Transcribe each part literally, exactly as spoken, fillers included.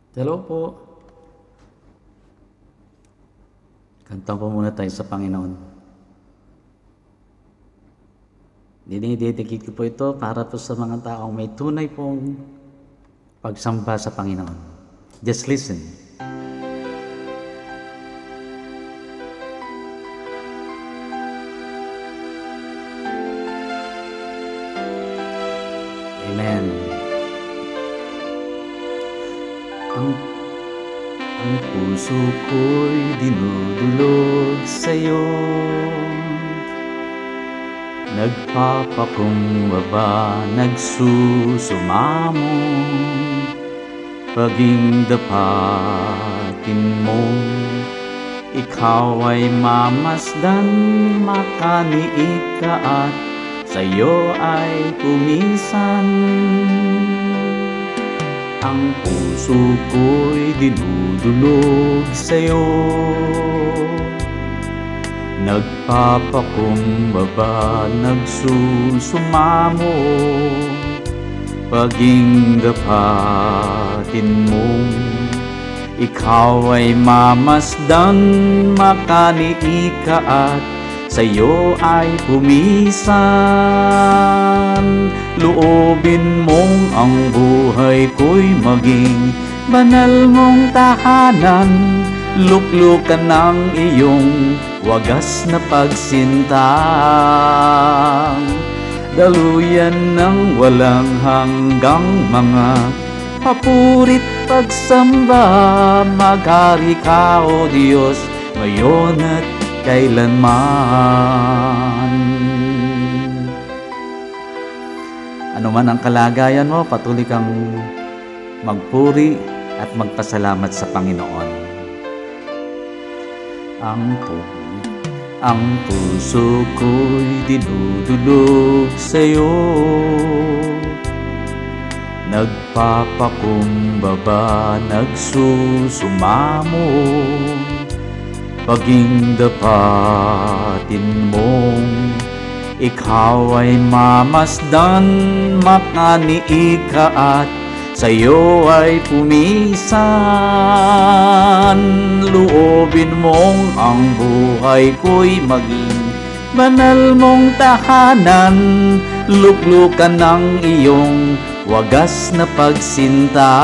Hello po. Kanta po muna tayo sa Panginoon. Dinidedicate ko po ito para po sa mga taong may tunay pong pagsamba sa Panginoon. Just listen. Amen. Ang, ang puso ko'y dinudulog sa'yo, nagpapakumbaba, nagsusumamo, paging dapatin mo, ikaw ay mamasdan, makaniig ka at sa'yo ay pumisan. Ang puso ko'y dinudulog sa'yo, nagpapakumbaba, nagsusumamo, paging dapatin mo, ikaw ay mamasdan, makaniig ka at sa'yo ay pumisan. Loobin mong ang buhay ko'y maging banal mong tahanan, luklukan ng iyong wagas na pagsinta, daluyan ng walang hanggang mga papurit pagsamba. Maghari ka, O Diyos, ngayon at kailanman. Ano man ang kalagayan mo, patuloy kang magpuri at magpasalamat sa Panginoon. Ang puso, ang puso ko'y dinudulog sa'yo, nagpapakumbaba, nagsusumamo, paging dapatin mong ikaw ay mamasdan, makaniig ka at sa'yo ay pumisan. Loobin mong ang buhay ko'y maging banal mong tahanan, luklukan ng iyong wagas na pagsinta,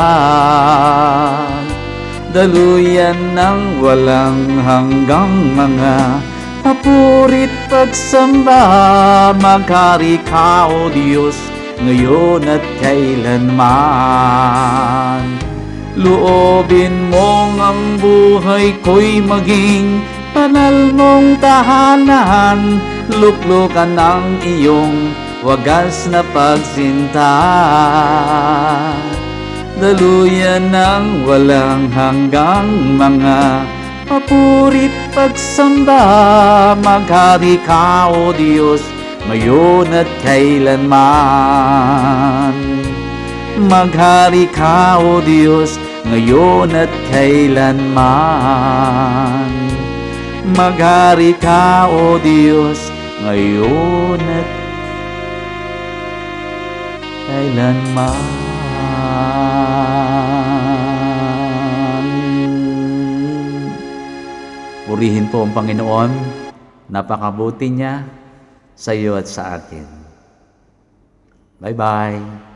daluyan ng walang hanggang mga papurit pagsamba. Maghari ka, O Diyos, ngayon at kailanman. Loobin mong ang buhay ko'y maging banal mong tahanan, luklukan ng iyong wagas na pagsinta, daluyan ng walang hanggang mga papurit pagsamba. Maghari ka, O Diyos, ngayon at kailanman. Maghari ka, O Diyos, ngayon at kailanman. Maghari ka, O Diyos, ngayon at kailanman. Purihin po ang Panginoon, napakabuti niya sa iyo at sa atin. Bye-bye.